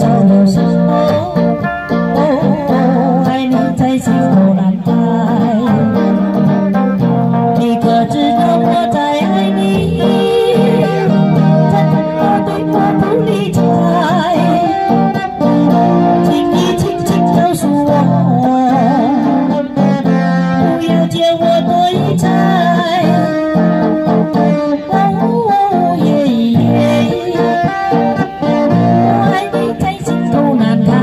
有什么？哦，爱你在心头难开。你可知道我在爱你？怎么对我不理睬？请你轻轻告诉我，不要叫我多疑猜。哦耶耶，我爱你在心头难开，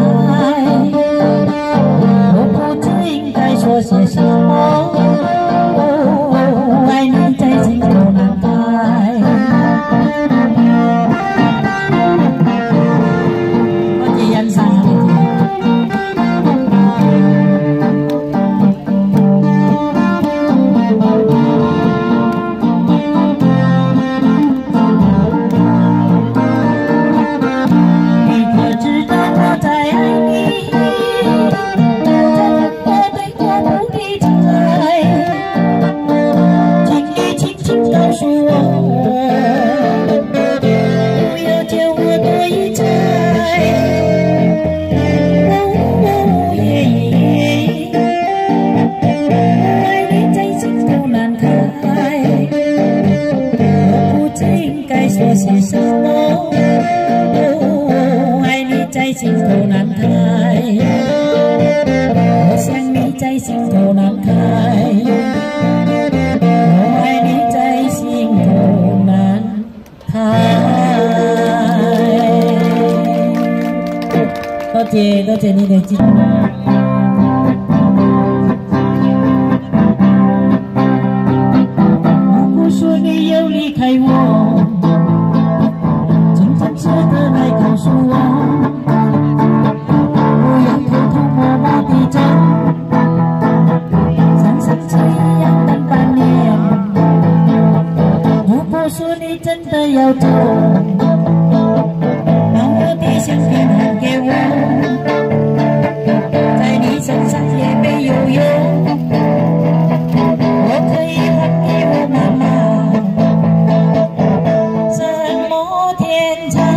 我不知应该说些什么。哦，爱你在心头难开。我这人生说些什么？哦，爱你在心头难开，我想你在心头难开，我爱你在心头难开。多謝你哋支持。如果說你要離開我，捨得來告訴我，不要偷偷摸摸地走，像上次一樣等半年。如果說你真的要走，把我的相片還給我，在你身上也沒有用，我可以還給我媽媽。什麼天長？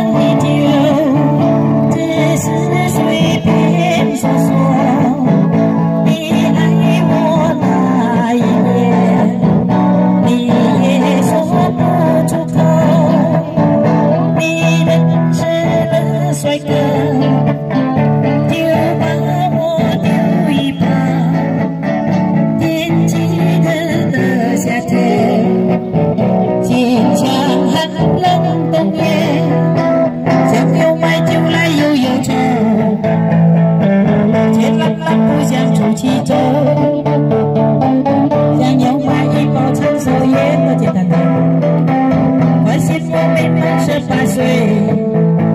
帅哥，就把我丢一旁。天气热的夏天，心像寒冷冬夜，想有买就来有忧愁，却懒懒不想出去走。想要买一包长寿烟，多简单的，发现我没满18岁。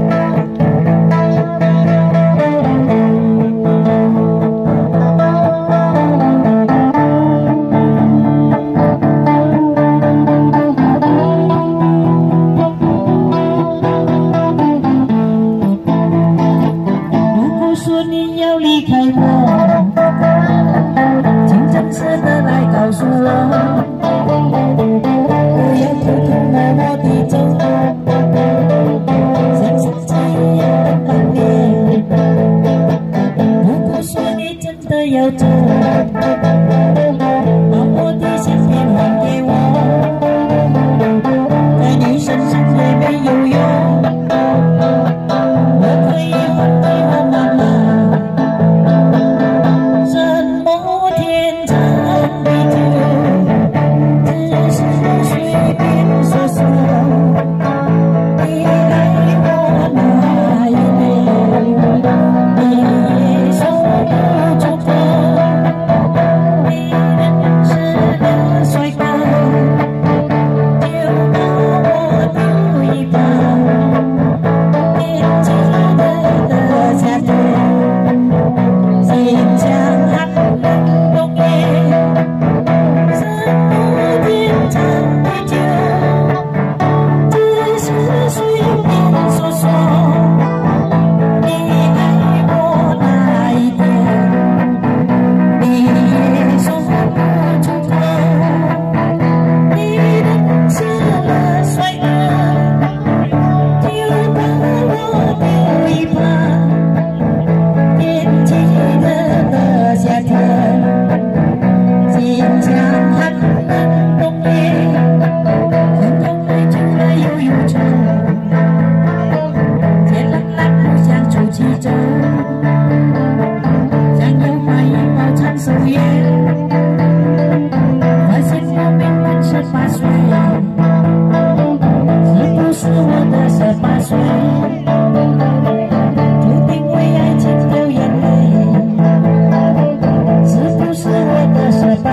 说你要离开我，请真实的来告诉我，不要偷偷摸摸地走，像上次一樣的半年。如果說你真的要走，把我的相片還給我，在你身上也沒有用，我可以還給我媽媽。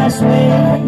水。